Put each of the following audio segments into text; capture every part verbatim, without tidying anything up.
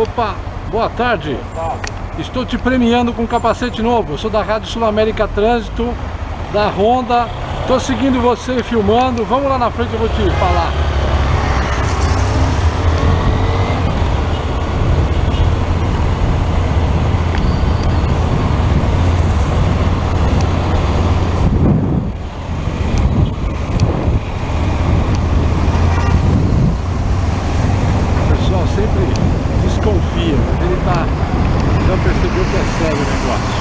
Opa, boa tarde. Estou te premiando com um capacete novo. Eu sou da Rádio Sul América Trânsito, da Honda. Estou seguindo você, filmando. Vamos lá na frente, eu vou te falar. Sempre desconfia, mas ele tá, já percebeu que é sério o negócio.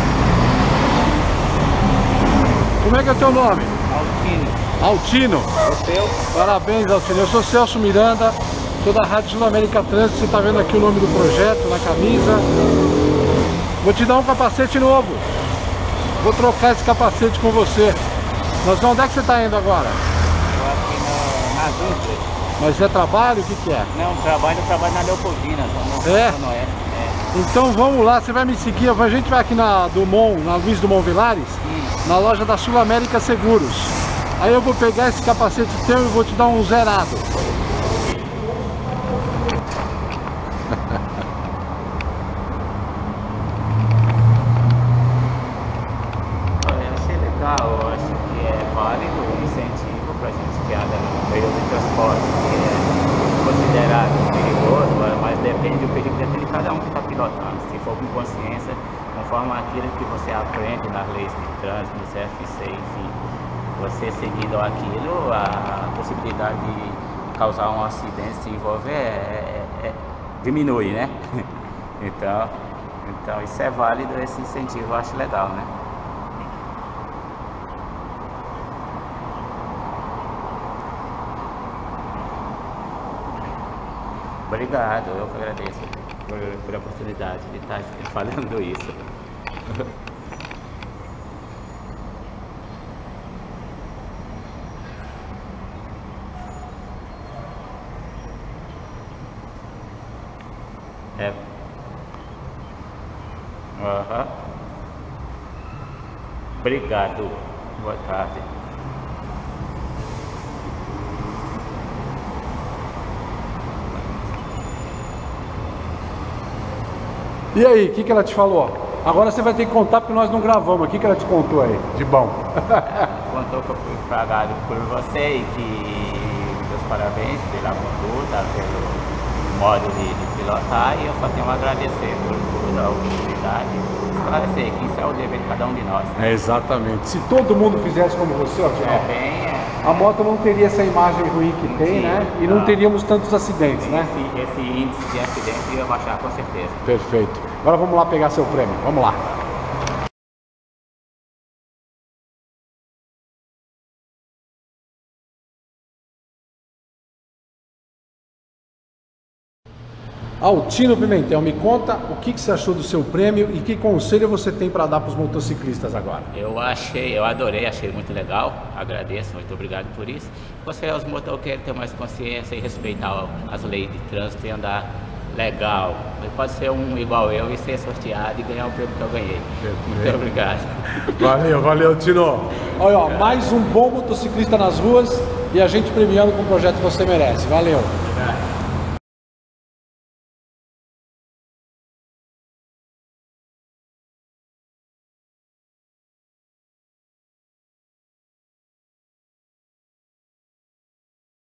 Como é que é o teu nome? Altino. Altino? O teu? Parabéns, Altino. Eu sou Celso Miranda, sou da Rádio Sul América Trânsito. Você tá vendo aqui o nome do projeto na camisa. Vou te dar um capacete novo. Vou trocar esse capacete com você. Nós vamos, onde é que você tá indo agora? Estou aqui no, nas Índias. Mas é trabalho? O que que é? Não, trabalho, eu trabalho na Leopoldina, no, É? no Oeste. É. Então vamos lá, você vai me seguir. A gente vai aqui na Dumont, na Luiz Dumont Vilares, hum. na loja da Sul América Seguros. Aí eu vou pegar esse capacete teu e vou te dar um zerado. Olha, achei legal, eu acho que é válido um incentivo para a gente que anda no meio de transporte, que é considerado perigoso, mas depende do perigo, depende de cada um que está pilotando. Se for com consciência, conforme aquilo que você aprende nas leis de trânsito, no C F C, enfim, você seguindo aquilo, a possibilidade de causar um acidente, se envolver, é, é, é, diminui, né? Então, então isso é válido, esse incentivo eu acho legal, né? Obrigado, eu que agradeço por, por a oportunidade de estar falando isso. É. Uhum. Obrigado. Boa tarde. E aí, o que que ela te falou? Agora você vai ter que contar porque nós não gravamos. O que que ela te contou aí, de bom? Contou que eu fui pagado por você e que meus parabéns pela conduta, pelo modo de, de pilotar, e eu só tenho a agradecer por toda a oportunidade, esclarecer que isso é o dever de cada um de nós. É, exatamente. Se todo mundo fizesse como você, ó, É bem, é, a moto não teria essa imagem ruim que tem, sim, né? E não. não teríamos tantos acidentes, né? esse, esse índice de acidente ia baixar com certeza. Perfeito. Agora vamos lá pegar seu prêmio. Vamos lá. Altino Pimentel, me conta o que que você achou do seu prêmio e que conselho você tem para dar para os motociclistas agora? Eu achei, eu adorei, achei muito legal, agradeço, muito obrigado por isso. Aconselho aos motoqueiros ter mais consciência e respeitar as leis de trânsito e andar legal. Pode ser um igual eu e ser sorteado e ganhar o prêmio que eu ganhei. Muito obrigado. Valeu, valeu, Tino. Olha, ó, mais um bom motociclista nas ruas e a gente premiando com o projeto que você merece. Valeu.